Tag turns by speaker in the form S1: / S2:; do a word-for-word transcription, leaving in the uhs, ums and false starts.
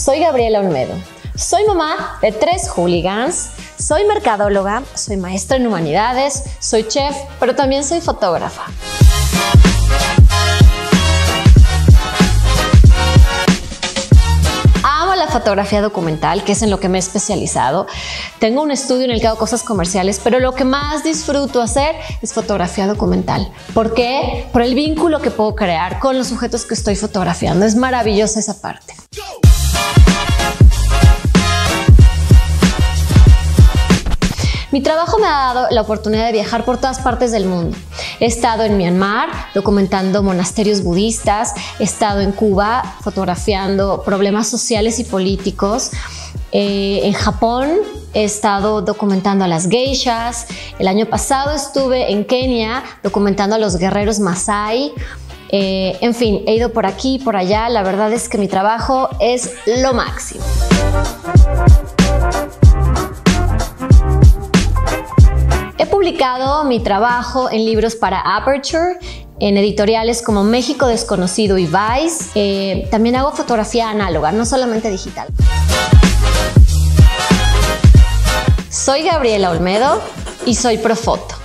S1: Soy Gabriela Olmedo. Soy mamá de tres hooligans, soy mercadóloga, soy maestra en humanidades, soy chef, pero también soy fotógrafa. Amo la fotografía documental, que es en lo que me he especializado. Tengo un estudio en el que hago cosas comerciales, pero lo que más disfruto hacer es fotografía documental. ¿Por qué? Por el vínculo que puedo crear con los sujetos que estoy fotografiando. Es maravillosa esa parte. Mi trabajo me ha dado la oportunidad de viajar por todas partes del mundo. He estado en Myanmar documentando monasterios budistas, he estado en Cuba fotografiando problemas sociales y políticos, eh, en Japón he estado documentando a las geishas, el año pasado estuve en Kenia documentando a los guerreros Masái. Eh, en fin, he ido por aquí y por allá. La verdad es que mi trabajo es lo máximo. He publicado mi trabajo en libros para Aperture, en editoriales como México Desconocido y Vice. Eh, también hago fotografía análoga, no solamente digital. Soy Gabriela Olmedo y soy Profoto.